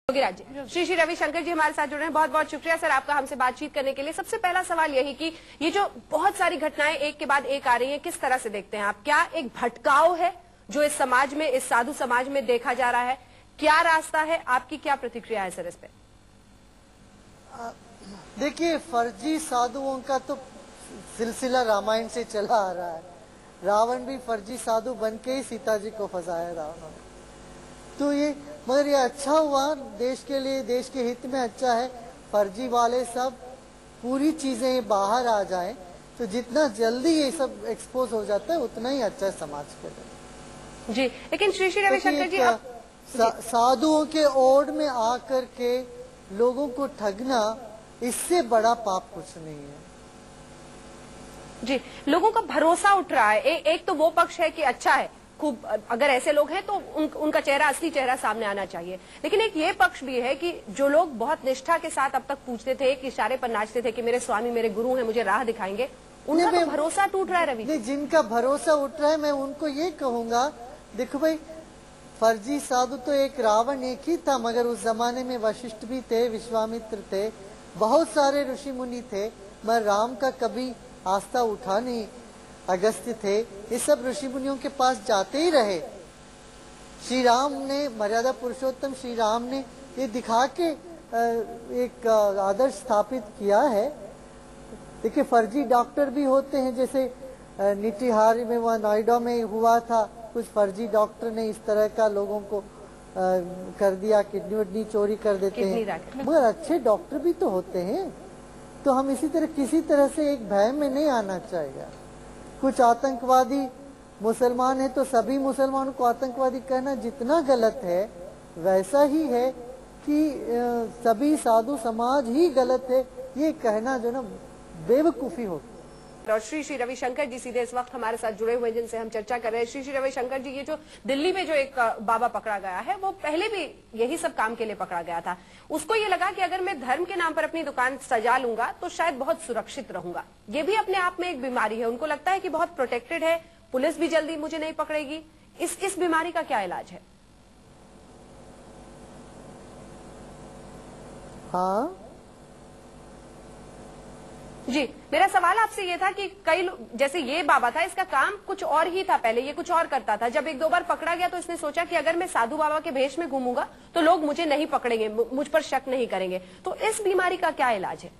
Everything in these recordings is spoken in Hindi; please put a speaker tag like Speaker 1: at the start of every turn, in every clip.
Speaker 1: योगीराज जी, श्री रविशंकर जी हमारे साथ जुड़े हैं। बहुत बहुत शुक्रिया सर आपका हमसे बातचीत करने के लिए। सबसे पहला सवाल यही कि ये जो बहुत सारी घटनाएं एक के बाद एक आ रही हैं, किस तरह से देखते हैं आप? क्या एक भटकाव है जो इस समाज में, इस साधु समाज में देखा जा रहा है? क्या रास्ता है? आपकी क्या प्रतिक्रिया है सर इस पे?
Speaker 2: देखिए, फर्जी साधुओं का तो सिलसिला रामायण से चला आ रहा है। रावण भी फर्जी साधु बन के ही सीता जी को फंसाया रावण ने। तो ये मगर ये अच्छा हुआ देश के लिए, देश के हित में अच्छा है। फर्जी वाले सब पूरी चीजें बाहर आ जाएं, तो जितना जल्दी ये सब एक्सपोज हो जाता है उतना ही अच्छा है समाज के लिए।
Speaker 1: जी, लेकिन श्री रविशंकर जी,
Speaker 2: साधुओं के ओर में आकर के लोगों को ठगना, इससे बड़ा पाप कुछ नहीं है।
Speaker 1: जी, लोगों का भरोसा उठ रहा है। एक तो वो पक्ष है कि अच्छा है, खूब, अगर ऐसे लोग हैं तो उनका चेहरा, असली चेहरा सामने आना चाहिए। लेकिन एक ये पक्ष भी है कि जो लोग बहुत निष्ठा के साथ अब तक पूछते थे, एक इशारे पर नाचते थे कि मेरे स्वामी मेरे गुरु हैं, मुझे राह दिखाएंगे, उनका तो भरोसा टूट रहा है। रवि
Speaker 2: नहीं, जिनका भरोसा उठ रहा है, मैं उनको ये कहूंगा, देखो भाई, फर्जी साधु तो एक रावण एक ही था, मगर उस जमाने में वशिष्ठ भी थे, विश्वामित्र थे, बहुत सारे ऋषि मुनि थे, मगर राम का कभी आस्था उठा नहीं। अगस्त्य थे, ये सब ऋषि मुनियों के पास जाते ही रहे। श्री राम ने, मर्यादा पुरुषोत्तम श्री राम ने ये दिखा के एक आदर्श स्थापित किया है। देखिए, फर्जी डॉक्टर भी होते हैं, जैसे निटिहारी में, वहाँ नोएडा में हुआ था, कुछ फर्जी डॉक्टर ने इस तरह का लोगों को कर दिया, किडनी वडनी चोरी कर देते हैं। मगर अच्छे डॉक्टर भी तो होते हैं। तो हम इसी तरह किसी तरह से एक भय में नहीं आना चाहिए। कुछ आतंकवादी मुसलमान है तो सभी मुसलमानों को आतंकवादी कहना जितना गलत है, वैसा ही है कि सभी साधु समाज ही गलत है, ये कहना जो ना बेवकूफी होगी।
Speaker 1: और श्री रविशंकर जी सीधे इस वक्त हमारे साथ जुड़े हुए, जिनसे हम चर्चा कर रहे हैं। श्री रविशंकर जी, ये जो दिल्ली में जो एक बाबा पकड़ा गया है, वो पहले भी यही सब काम के लिए पकड़ा गया था। उसको ये लगा कि अगर मैं धर्म के नाम पर अपनी दुकान सजा लूंगा तो शायद बहुत सुरक्षित रहूंगा। ये भी अपने आप में एक बीमारी है। उनको लगता है कि बहुत प्रोटेक्टेड है, पुलिस भी जल्दी मुझे नहीं पकड़ेगी। इस बीमारी का क्या इलाज है?
Speaker 2: हाँ
Speaker 1: जी, मेरा सवाल आपसे ये था कि कई लोग, जैसे ये बाबा था, इसका काम कुछ और ही था पहले, ये कुछ और करता था। जब एक दो बार पकड़ा गया तो इसने सोचा कि अगर मैं साधु बाबा के भेष में घूमूंगा तो लोग मुझे नहीं पकड़ेंगे, मुझ पर शक नहीं करेंगे। तो इस बीमारी का क्या इलाज है?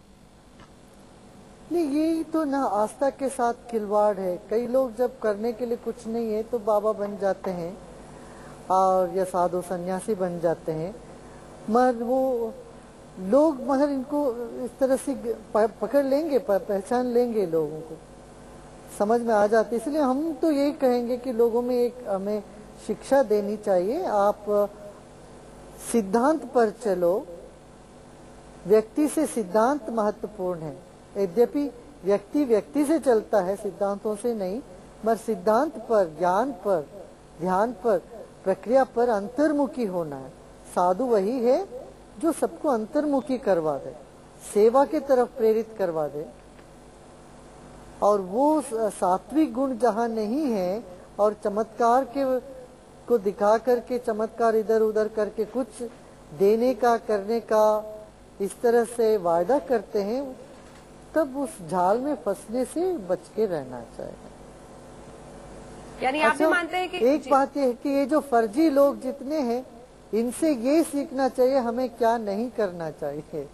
Speaker 2: नहीं, ये तो ना आस्था के साथ खिलवाड़ है। कई लोग जब करने के लिए कुछ नहीं है तो बाबा बन जाते हैं और या साधु सन्यासी बन जाते हैं। मगर वो लोग, मगर इनको इस तरह से पकड़ लेंगे, पहचान लेंगे, लोगों को समझ में आ जाती। इसलिए हम तो यही कहेंगे कि लोगों में एक हमें शिक्षा देनी चाहिए। आप सिद्धांत पर चलो, व्यक्ति से सिद्धांत महत्वपूर्ण है। यद्यपि व्यक्ति व्यक्ति से चलता है, सिद्धांतों से नहीं, मगर सिद्धांत पर, ज्ञान पर, ध्यान पर, प्रक्रिया पर अंतर्मुखी होना है। साधु वही है जो सबको अंतर्मुखी करवा दे, सेवा की तरफ प्रेरित करवा दे। और वो सात्विक गुण जहाँ नहीं है और चमत्कार के को दिखा करके, चमत्कार इधर उधर करके कुछ देने का, करने का इस तरह से वायदा करते हैं, तब उस जाल में फंसने से बच के रहना चाहिए।
Speaker 1: यानी आप भी मानते हैं कि
Speaker 2: एक बात यह है कि ये जो फर्जी लोग जितने हैं, इनसे ये सीखना चाहिए हमें क्या नहीं करना चाहिए,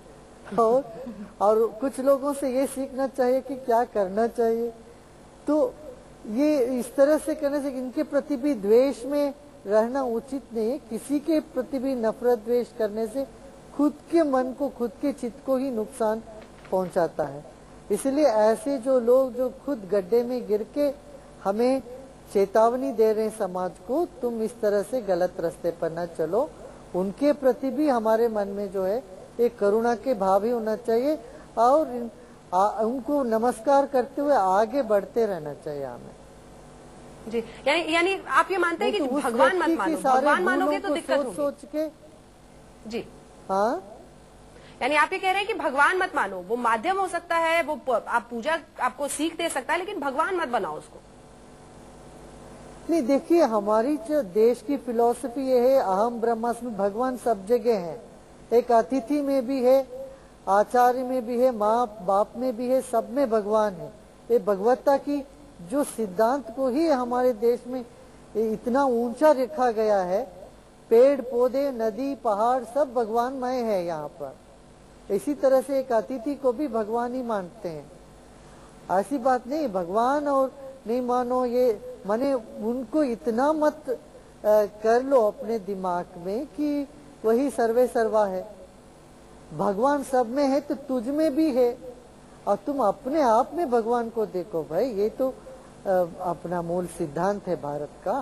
Speaker 2: और कुछ लोगों से ये सीखना चाहिए कि क्या करना चाहिए। तो ये इस तरह से करने से इनके प्रति भी द्वेष में रहना उचित नहीं है। किसी के प्रति भी नफरत द्वेष करने से खुद के मन को, खुद के चित्त को ही नुकसान पहुंचाता है। इसलिए ऐसे जो लोग जो खुद गड्ढे में गिर के हमें चेतावनी दे रहे हैं समाज को, तुम इस तरह से गलत रास्ते पर न चलो, उनके प्रति भी हमारे मन में जो है एक करुणा के भाव ही होना चाहिए और उनको नमस्कार करते हुए आगे बढ़ते रहना चाहिए हमें।
Speaker 1: जी, यानी आप ये मानते हैं कि भगवान मत मानो, भगवान मानोगे तो दिक्कत होगी।
Speaker 2: सोच के
Speaker 1: जी,
Speaker 2: हाँ,
Speaker 1: यानी आप ये कह रहे हैं कि भगवान मत मानो, वो माध्यम हो सकता है, वो आप पूजा आपको सीख दे सकता है, लेकिन भगवान मत बनाओ उसको।
Speaker 2: नहीं, देखिए, हमारी जो देश की फिलॉसफी ये है, अहम ब्रह्मास्मि, भगवान सब जगह है। एक अतिथि में भी है, आचार्य में भी है, माँ बाप में भी है, सब में भगवान है। ये भगवत्ता की जो सिद्धांत को ही हमारे देश में इतना ऊंचा रखा गया है। पेड़ पौधे नदी पहाड़ सब भगवानमय है यहाँ पर। इसी तरह से एक अतिथि को भी भगवान ही मानते हैं। ऐसी बात नहीं भगवान और नहीं मानो, ये माने उनको इतना मत कर लो अपने दिमाग में कि वही सर्वे सर्वा है। भगवान सब में है तो तुझ में भी है, और तुम अपने आप में भगवान को देखो भाई। ये तो अपना मूल सिद्धांत है भारत का।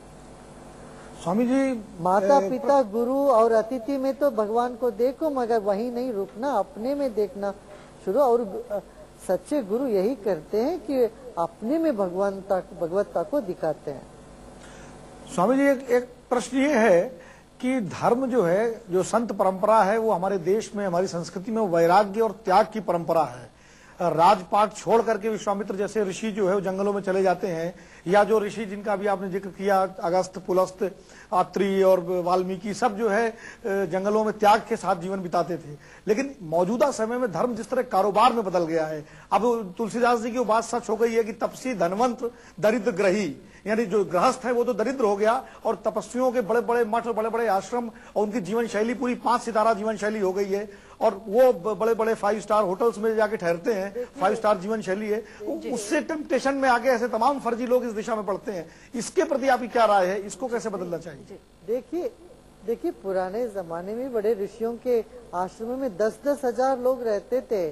Speaker 3: स्वामी जी,
Speaker 2: माता पिता गुरु और अतिथि में तो भगवान को देखो, मगर वही नहीं रुकना, अपने में देखना शुरू। और सच्चे गुरु यही करते हैं कि अपने में भगवत्ता को दिखाते हैं।
Speaker 3: स्वामी जी, एक प्रश्न ये है कि धर्म जो है, जो संत परंपरा है, वो हमारे देश में, हमारी संस्कृति में वैराग्य और त्याग की परंपरा है। राजपाट छोड़ करके विश्वामित्र जैसे ऋषि जो है वो जंगलों में चले जाते हैं, या जो ऋषि जिनका भी आपने जिक्र किया, अगस्त, पुलस्त, अत्रि और वाल्मीकि, सब जो है जंगलों में त्याग के साथ जीवन बिताते थे। लेकिन मौजूदा समय में धर्म जिस तरह कारोबार में बदल गया है, अब तुलसीदास जी की बात सच हो गई है कि तपसी धनवंत दरिद्र ग्रही, यानी जो गृहस्थ है वो तो दरिद्र हो गया, और तपस्वियों के बड़े बड़े मठ, बड़े बड़े आश्रम, और उनकी जीवन शैली पूरी 5 सितारा जीवन शैली हो गई है, और वो बड़े बड़े 5 स्टार होटल्स में जाके ठहरते हैं। 5 स्टार जीवन शैली है। उससे टेम्पटेशन में आगे ऐसे तमाम फर्जी लोग इस दिशा में पड़ते हैं। इसके प्रति आपकी क्या राय है? इसको कैसे बदलना चाहिए?
Speaker 2: देखिए पुराने जमाने में बड़े ऋषियों के आश्रम में 10-10 हजार लोग रहते थे।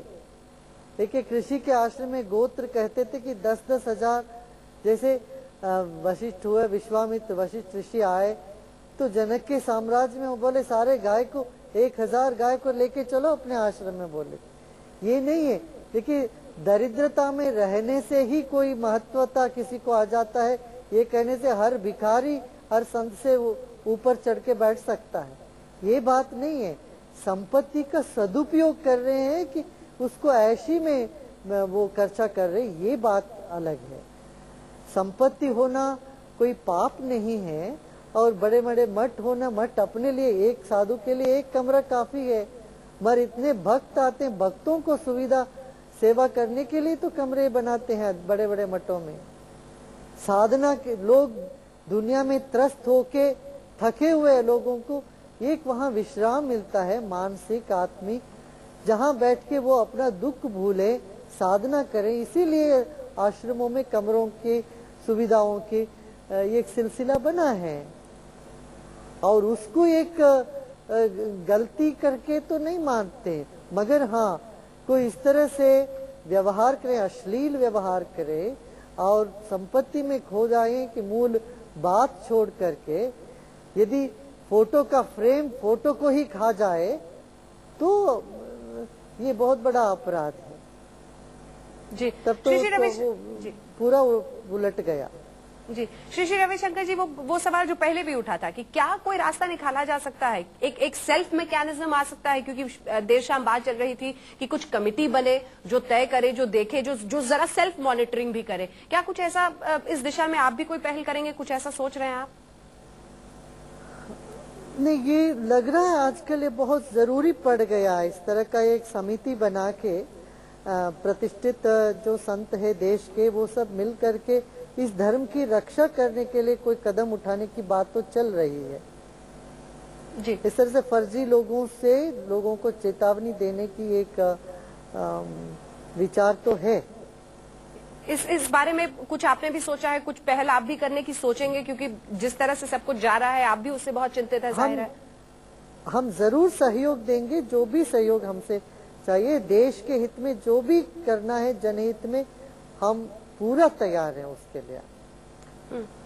Speaker 2: एक ऋषि के आश्रम में गोत्र कहते थे कि 10-10 हजार। जैसे वशिष्ठ हुए, विश्वामित्र वशिष्ठ ऋषि आए तो जनक के साम्राज्य में वो बोले सारे गाय को 1000 गाय को लेके चलो अपने आश्रम में। बोले ये नहीं है। देखिए दरिद्रता में रहने से ही कोई महत्वता किसी को आ जाता है, ये कहने से हर भिखारी हर संत से ऊपर चढ़ के बैठ सकता है, ये बात नहीं है। संपत्ति का सदुपयोग कर रहे हैं कि उसको ऐशी में वो खर्चा कर रहे, ये बात अलग है। संपत्ति होना कोई पाप नहीं है, और बड़े बड़े मठ होना, मठ अपने लिए, एक साधु के लिए एक कमरा काफी है, मगर इतने भक्त आते हैं, भक्तों को सुविधा सेवा करने के लिए तो कमरे बनाते हैं बड़े बड़े मठों में। साधना के लोग दुनिया में त्रस्त होके थके हुए लोगों को एक वहाँ विश्राम मिलता है, मानसिक आत्मिक, जहाँ बैठ के वो अपना दुख भूले, साधना करें। इसीलिए आश्रमों में कमरों की सुविधाओं की एक सिलसिला बना है, और उसको एक गलती करके तो नहीं मानते, मगर हाँ कोई इस तरह से व्यवहार करे, अश्लील व्यवहार करे और संपत्ति में खो जाए कि मूल बात छोड़ करके यदि फोटो का फ्रेम फोटो को ही खा जाए तो ये बहुत बड़ा अपराध है जी। तब तो वो पूरा उलट गया
Speaker 1: जी। श्री रविशंकर जी, वो सवाल जो पहले भी उठा था कि क्या कोई रास्ता निकाला जा सकता है, एक सेल्फ मैकेनिज्म आ सकता है, क्योंकि देर शाम बात चल रही थी कि कुछ कमिटी बने जो तय करे, जो देखे, जो जरा सेल्फ मॉनिटरिंग भी करे। क्या कुछ ऐसा इस दिशा में आप भी कोई पहल करेंगे? कुछ ऐसा सोच रहे हैं आप?
Speaker 2: नहीं, ये लग रहा है आजकल ये बहुत जरूरी पड़ गया इस तरह का एक समिति बना के, प्रतिष्ठित जो संत है देश के वो सब मिल करके इस धर्म की रक्षा करने के लिए कोई कदम उठाने की बात तो चल रही है जी। इस तरह से फर्जी लोगों से लोगों को चेतावनी देने की एक विचार तो है।
Speaker 1: इस बारे में कुछ आपने भी सोचा है, कुछ पहल आप भी करने की सोचेंगे? क्योंकि जिस तरह से सब कुछ जा रहा है आप भी उससे बहुत चिंतित है, जाहिर है।
Speaker 2: हम जरूर सहयोग देंगे, जो भी सहयोग हमसे चाहिए, देश के हित में जो भी करना है, जनहित में, हम पूरा तैयार है उसके लिए।